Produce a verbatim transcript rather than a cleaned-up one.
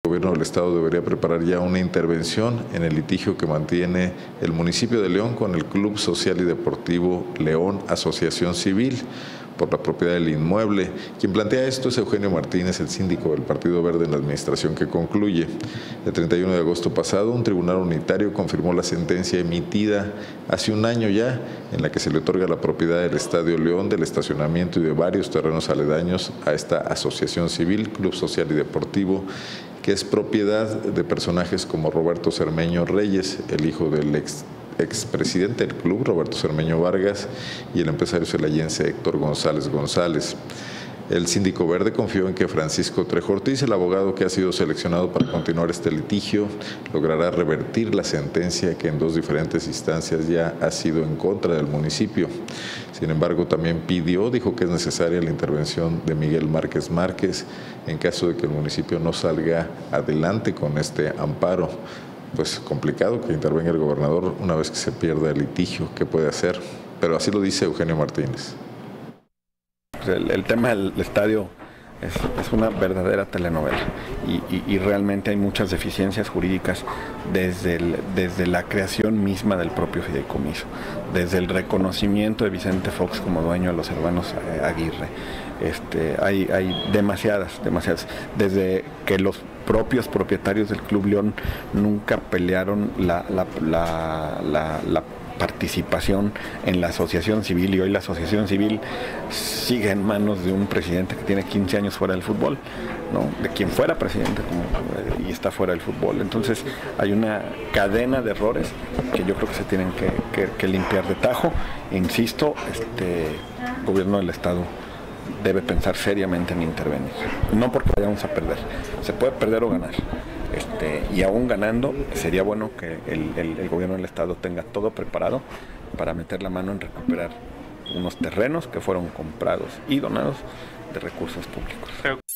gobierno del estado debería preparar ya una intervención en el litigio que mantiene el municipio de León con el Club Social y Deportivo León Asociación Civil por la propiedad del inmueble. Quien plantea esto es Eugenio Martínez, el síndico del Partido Verde en la administración que concluye. El treinta y uno de agosto pasado, un tribunal unitario confirmó la sentencia emitida hace un año ya, en la que se le otorga la propiedad del Estadio León, del estacionamiento y de varios terrenos aledaños a esta asociación civil, Club Social y Deportivo, que es propiedad de personajes como Roberto Cermeño Reyes, el hijo del ex expresidente del club, Roberto Cermeño Vargas, y el empresario celayense Héctor González González. El síndico verde confió en que Francisco Trejo Ortiz, el abogado que ha sido seleccionado para continuar este litigio, logrará revertir la sentencia que en dos diferentes instancias ya ha sido en contra del municipio. Sin embargo, también pidió, dijo que es necesaria la intervención de Miguel Márquez Márquez en caso de que el municipio no salga adelante con este amparo. Pues complicado que intervenga el gobernador una vez que se pierda el litigio, ¿qué puede hacer? Pero así lo dice Eugenio Martínez. El, el tema del estadio es, es una verdadera telenovela y, y, y realmente hay muchas deficiencias jurídicas desde, el, desde la creación misma del propio fideicomiso, desde el reconocimiento de Vicente Fox como dueño de los hermanos eh, Aguirre. Este, hay, hay demasiadas, demasiadas, desde que los propios propietarios del Club León nunca pelearon la, la, la, la, la participación en la asociación civil, y hoy la asociación civil sigue en manos de un presidente que tiene quince años fuera del fútbol, ¿no? De quien fuera presidente como, eh, y está fuera del fútbol. Entonces hay una cadena de errores que yo creo que se tienen que, que, que limpiar de tajo. Insisto, este gobierno del estado debe pensar seriamente en intervenir, no porque vayamos a perder, se puede perder o ganar, este, y aún ganando sería bueno que el, el, el gobierno del estado tenga todo preparado para meter la mano en recuperar unos terrenos que fueron comprados y donados de recursos públicos.